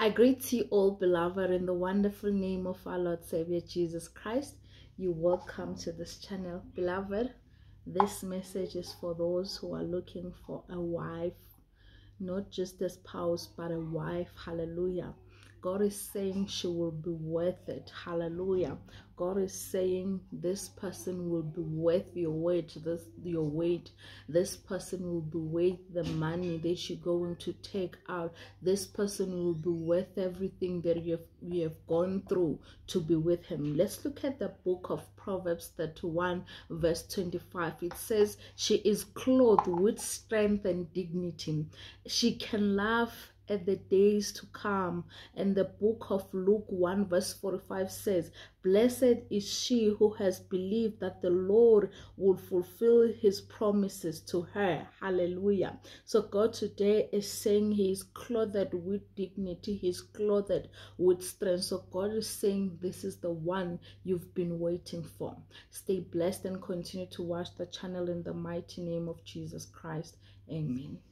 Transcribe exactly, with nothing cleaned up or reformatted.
I greet you all, beloved, in the wonderful name of our Lord Savior Jesus Christ. You welcome to this channel, beloved. This message is for those who are looking for a wife, not just a spouse, but a wife. Hallelujah. God is saying she will be worth it. Hallelujah. God is saying this person will be worth your weight. This your weight. This person will be worth the money that you're going to take out. This person will be worth everything that you have, you have gone through to be with him. Let's look at the book of Proverbs thirty-one verse twenty-five. It says, she is clothed with strength and dignity. She can laugh at the days to come. And the book of Luke one verse forty-five says, blessed is she who has believed that the Lord will fulfill his promises to her. Hallelujah. So God today is saying he is clothed with dignity. He is clothed with strength. So God is saying this is the one you've been waiting for. Stay blessed and continue to watch the channel in the mighty name of Jesus Christ. Amen.